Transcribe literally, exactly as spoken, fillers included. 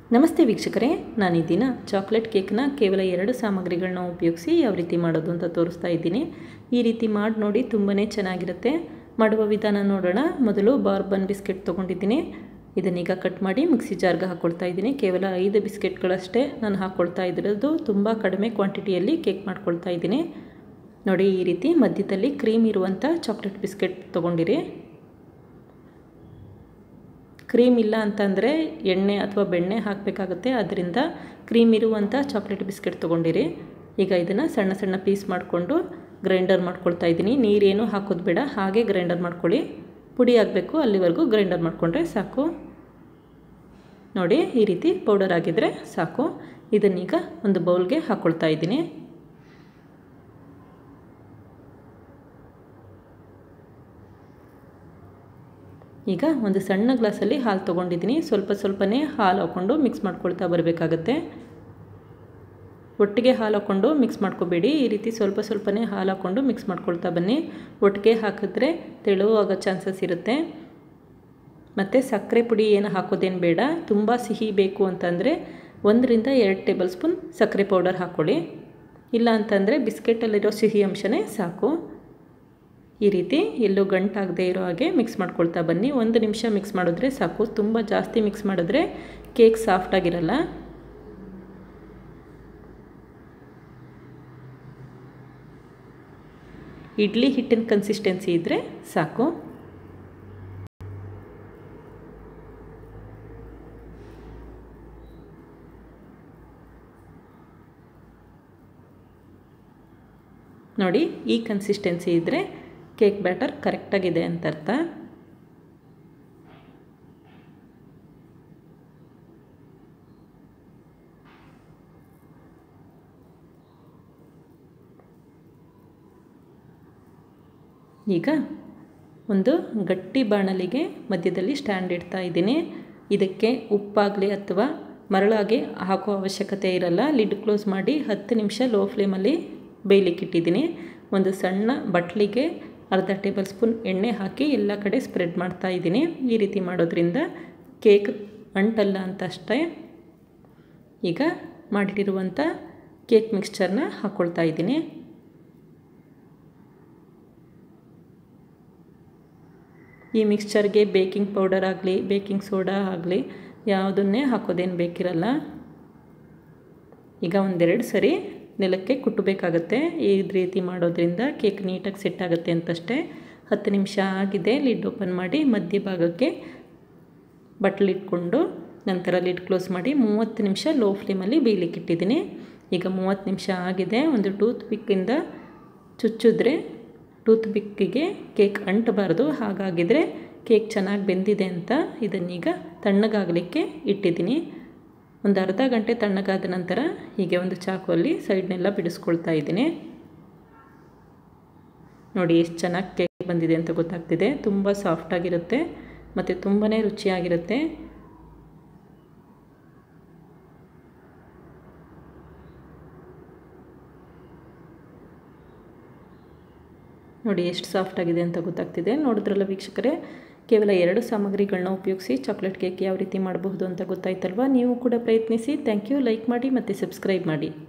ನಮಸ್ತೆ ವೀಕ್ಷಕರೇ, ನಾನು ಈ ದಿನ ಚಾಕ್ಲೇಟ್ ಕೇಕ್ನ ಕೇವಲ ಎರಡು ಸಾಮಗ್ರಿಗಳನ್ನ ಉಪಯೋಗಿಸಿ ಯಾವ ರೀತಿ ಮಾಡೋದು ಅಂತ ತೋರಿಸ್ತಾ ಇದ್ದೀನಿ. ಈ ರೀತಿ ಮಾಡಿ ನೋಡಿ, ತುಂಬಾ ಚೆನ್ನಾಗಿರುತ್ತೆ. ಮಾಡುವ ವಿಧಾನ ನೋಡೋಣ. ಮೊದಲು ಬಾರ್ಬನ್ ಬಿಸ್ಕೆಟ್ ತೊಗೊಂಡಿದ್ದೀನಿ. ಇದನ್ನೀಗ ಕಟ್ ಮಾಡಿ ಮಿಕ್ಸಿ ಜಾರ್ಗೆ ಹಾಕ್ಕೊಳ್ತಾ ಇದ್ದೀನಿ. ಕೇವಲ ಐದು ಬಿಸ್ಕೆಟ್ಗಳಷ್ಟೇ ನಾನು ಹಾಕ್ಕೊಳ್ತಾ ಇದ್ದಿರೋದು. ತುಂಬ ಕಡಿಮೆ ಕ್ವಾಂಟಿಟಿಯಲ್ಲಿ ಕೇಕ್ ಮಾಡ್ಕೊಳ್ತಾ ಇದ್ದೀನಿ. ನೋಡಿ, ಈ ರೀತಿ ಮಧ್ಯದಲ್ಲಿ ಕ್ರೀಮ್ ಇರುವಂಥ ಚಾಕ್ಲೇಟ್ ಬಿಸ್ಕೆಟ್ ತೊಗೊಂಡಿರಿ. ಕ್ರೀಮ್ ಇಲ್ಲ ಅಂತಂದರೆ ಎಣ್ಣೆ ಅಥವಾ ಬೆಣ್ಣೆ ಹಾಕಬೇಕಾಗುತ್ತೆ. ಅದರಿಂದ ಕ್ರೀಮ್ ಇರುವಂಥ ಚಾಕ್ಲೇಟ್ ಬಿಸ್ಕೆಟ್ ತೊಗೊಂಡಿರಿ. ಈಗ ಇದನ್ನು ಸಣ್ಣ ಸಣ್ಣ ಪೀಸ್ ಮಾಡಿಕೊಂಡು ಗ್ರೈಂಡರ್ ಮಾಡ್ಕೊಳ್ತಾ ಇದ್ದೀನಿ. ನೀರೇನು ಹಾಕೋದು ಬೇಡ, ಹಾಗೆ ಗ್ರೈಂಡರ್ ಮಾಡ್ಕೊಳ್ಳಿ. ಪುಡಿ ಆಗಬೇಕು, ಅಲ್ಲಿವರೆಗೂ ಗ್ರೈಂಡರ್ ಮಾಡಿಕೊಂಡ್ರೆ ಸಾಕು. ನೋಡಿ, ಈ ರೀತಿ ಪೌಡರ್ ಆಗಿದ್ದರೆ ಸಾಕು. ಇದನ್ನೀಗ ಒಂದು ಬೌಲ್ಗೆ ಹಾಕ್ಕೊಳ್ತಾ ಇದ್ದೀನಿ. ಈಗ ಒಂದು ಸಣ್ಣ ಗ್ಲಾಸಲ್ಲಿ ಹಾಲು ತೊಗೊಂಡಿದ್ದೀನಿ. ಸ್ವಲ್ಪ ಸ್ವಲ್ಪನೇ ಹಾಲು ಹಾಕ್ಕೊಂಡು ಮಿಕ್ಸ್ ಮಾಡ್ಕೊಳ್ತಾ ಬರಬೇಕಾಗತ್ತೆ. ಒಟ್ಟಿಗೆ ಹಾಲು ಹಾಕ್ಕೊಂಡು ಮಿಕ್ಸ್ ಮಾಡ್ಕೋಬೇಡಿ. ಈ ರೀತಿ ಸ್ವಲ್ಪ ಸ್ವಲ್ಪನೇ ಹಾಲು ಹಾಕ್ಕೊಂಡು ಮಿಕ್ಸ್ ಮಾಡ್ಕೊಳ್ತಾ ಬನ್ನಿ. ಒಟ್ಟಿಗೆ ಹಾಕಿದ್ರೆ ತೆಳು ಆಗೋ ಚಾನ್ಸಸ್ ಇರುತ್ತೆ. ಮತ್ತು ಸಕ್ಕರೆ ಪುಡಿ ಏನು ಹಾಕೋದೇನು ಬೇಡ. ತುಂಬ ಸಿಹಿ ಬೇಕು ಅಂತಂದರೆ ಒಂದರಿಂದ ಎರಡು ಟೇಬಲ್ ಸ್ಪೂನ್ ಸಕ್ಕರೆ ಪೌಡರ್ ಹಾಕ್ಕೊಳ್ಳಿ. ಇಲ್ಲ ಅಂತಂದರೆ ಬಿಸ್ಕೆಟಲ್ಲಿರೋ ಸಿಹಿ ಅಂಶನೇ ಸಾಕು. ಈ ರೀತಿ ಎಲ್ಲೂ ಗಂಟಾಗದೇ ಇರೋ ಹಾಗೆ ಮಿಕ್ಸ್ ಮಾಡ್ಕೊಳ್ತಾ ಬನ್ನಿ. ಒಂದು ನಿಮಿಷ ಮಿಕ್ಸ್ ಮಾಡಿದ್ರೆ ಸಾಕು. ತುಂಬ ಜಾಸ್ತಿ ಮಿಕ್ಸ್ ಮಾಡಿದ್ರೆ ಕೇಕ್ ಸಾಫ್ಟಾಗಿರಲ್ಲ. ಇಡ್ಲಿ ಹಿಟ್ಟಿನ ಕನ್ಸಿಸ್ಟೆನ್ಸಿ ಇದ್ದರೆ ಸಾಕು. ನೋಡಿ, ಈ ಕನ್ಸಿಸ್ಟೆನ್ಸಿ ಇದ್ದರೆ ಕೇಕ್ ಬ್ಯಾಟರ್ ಕರೆಕ್ಟಾಗಿದೆ ಅಂತ ಅರ್ಥ. ಈಗ ಒಂದು ಗಟ್ಟಿ ಬಾಣಲಿಗೆ ಮಧ್ಯದಲ್ಲಿ ಸ್ಟ್ಯಾಂಡ್ ಇಡ್ತಾ ಇದ್ದೀನಿ. ಇದಕ್ಕೆ ಉಪ್ಪಾಗಲಿ ಅಥವಾ ಮರಳಾಗಿ ಹಾಕೋ ಅವಶ್ಯಕತೆ ಇರಲ್ಲ. ಲಿಡ್ ಕ್ಲೋಸ್ ಮಾಡಿ ಹತ್ತು ನಿಮಿಷ ಲೋ ಫ್ಲೇಮಲ್ಲಿ ಬೇಯಲಿಕ್ಕೆ ಇಟ್ಟಿದ್ದೀನಿ. ಒಂದು ಸಣ್ಣ ಬಟ್ಲಿಗೆ ಅರ್ಧ ಟೇಬಲ್ ಸ್ಪೂನ್ ಎಣ್ಣೆ ಹಾಕಿ ಎಲ್ಲ ಕಡೆ ಸ್ಪ್ರೆಡ್ ಮಾಡ್ತಾ ಇದ್ದೀನಿ. ಈ ರೀತಿ ಮಾಡೋದ್ರಿಂದ ಕೇಕ್ ಅಂಟಲ್ಲ ಅಂತ ಅಷ್ಟೇ. ಈಗ ಮಾಡಿಟ್ಟಿರುವಂಥ ಕೇಕ್ ಮಿಕ್ಸ್ಚರ್ನ ಹಾಕ್ಕೊಳ್ತಾ ಇದ್ದೀನಿ. ಈ ಮಿಕ್ಸ್ಚರ್ಗೆ ಬೇಕಿಂಗ್ ಪೌಡರ್ ಆಗಲಿ ಬೇಕಿಂಗ್ ಸೋಡಾ ಆಗಲಿ ಯಾವುದನ್ನೇ ಹಾಕೋದೇನು ಬೇಕಿರಲ್ಲ. ಈಗ ಒಂದೆರಡು ಸರಿ ನೆಲಕ್ಕೆ ಕುಟ್ಟಬೇಕಾಗತ್ತೆ. ಈ ರೀತಿ ಮಾಡೋದ್ರಿಂದ ಕೇಕ್ ನೀಟಾಗಿ ಸೆಟ್ ಆಗುತ್ತೆ ಅಂತಷ್ಟೇ. ಹತ್ತು ನಿಮಿಷ ಆಗಿದೆ. ಲಿಡ್ ಓಪನ್ ಮಾಡಿ ಮಧ್ಯಭಾಗಕ್ಕೆ ಬಟ್ಲಿಟ್ಕೊಂಡು ನಂತರ ಲಿಡ್ ಕ್ಲೋಸ್ ಮಾಡಿ ಮೂವತ್ತು ನಿಮಿಷ ಲೋ ಫ್ಲೇಮಲ್ಲಿ ಬೇಯಲಿಕ್ಕೆ ಇಟ್ಟಿದ್ದೀನಿ. ಈಗ ಮೂವತ್ತು ನಿಮಿಷ ಆಗಿದೆ. ಒಂದು ಟೂತ್ ಪಿಕ್ಕಿಂದ ಚುಚ್ಚಿದ್ರೆ ಟೂತ್ ಪಿಕ್ಕಿಗೆ ಕೇಕ್ ಅಂಟಬಾರ್ದು. ಹಾಗಾಗಿದ್ರೆ ಕೇಕ್ ಚೆನ್ನಾಗಿ ಬೆಂದಿದೆ ಅಂತ. ಇದನ್ನೀಗ ತಣ್ಣಗಾಗಲಿಕ್ಕೆ ಇಟ್ಟಿದ್ದೀನಿ. ಒಂದು ಅರ್ಧ ಗಂಟೆ ತಣ್ಣಗಾದ ನಂತರ ಹೀಗೆ ಒಂದು ಚಾಕುವಲ್ಲಿ ಸೈಡ್ನೆಲ್ಲ ಬಿಡಿಸ್ಕೊಳ್ತಾ ಇದ್ದೀನಿ. ನೋಡಿ, ಎಷ್ಟು ಚೆನ್ನಾಗಿ ಕೇಕ್ ಬಂದಿದೆ ಅಂತ ಗೊತ್ತಾಗ್ತಿದೆ. ತುಂಬ ಸಾಫ್ಟಾಗಿರುತ್ತೆ ಮತ್ತು ತುಂಬಾ ರುಚಿಯಾಗಿರುತ್ತೆ. ನೋಡಿ, ಎಷ್ಟು ಸಾಫ್ಟಾಗಿದೆ ಅಂತ ಗೊತ್ತಾಗ್ತಿದೆ. ನೋಡಿದ್ರಲ್ಲ ವೀಕ್ಷಕರೇ, ಕೇವಲ ಎರಡು ಸಾಮಗ್ರಿಗಳನ್ನ ಉಪಯೋಗಿಸಿ ಚಾಕ್ಲೇಟ್ ಕೇಕ್ ಯಾವ ರೀತಿ ಮಾಡಬಹುದು ಅಂತ ಗೊತ್ತಾಯ್ತಲ್ವ? ನೀವು ಕೂಡ ಪ್ರಯತ್ನಿಸಿ. Thank you. ಲೈಕ್ ಮಾಡಿ ಮತ್ತು ಸಬ್ಸ್ಕ್ರೈಬ್ ಮಾಡಿ.